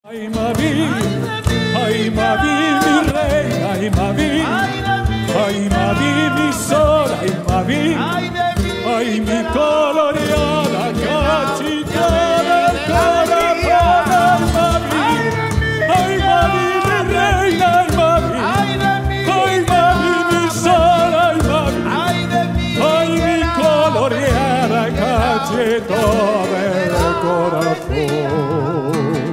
Ay, Mavi, mi reina, ay, Mavi, mi sol, ay, Mavi, ay, mi coloreada cachita del corazón, ay, Mavi, mi reina, ay, Mavi, mi sol, ay, Mavi, ay, mi coloreada cachita del corazón.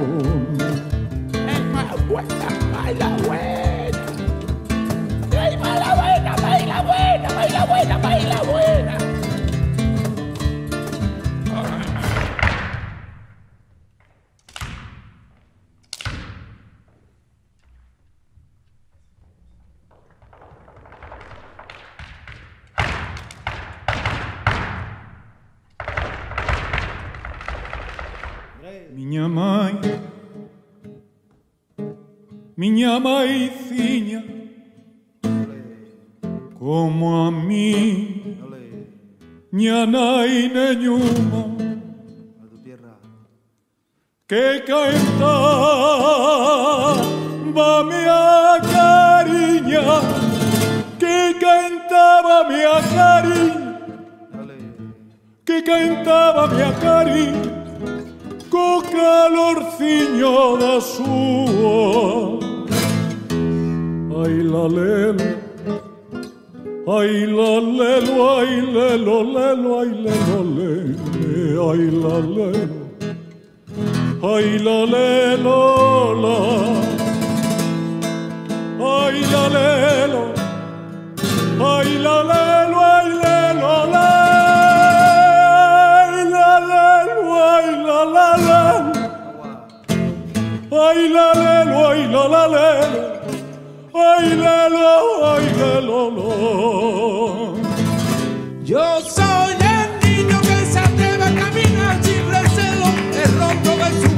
Baila buena. Minha mãezinha, como a mí, minha nai nenhuma, que cantaba minha carinha, que cantaba minha carinha, que cantaba minha carinha, co calorciño da súa. Ay, la lelo, ay, la lelo, ay, lelo, lelo, ay, lelo, lelo, ay, la lelo, ay, la lelo, la, ay, la lelo, ay, la lelo, ay, lelo, la, ay, la lelo, ay, la lelo, ay, la lelo, ay, la lelo. Ay, lelo, lo. Yo soy el niño que se atreve a caminar sin recelo, el ronco de su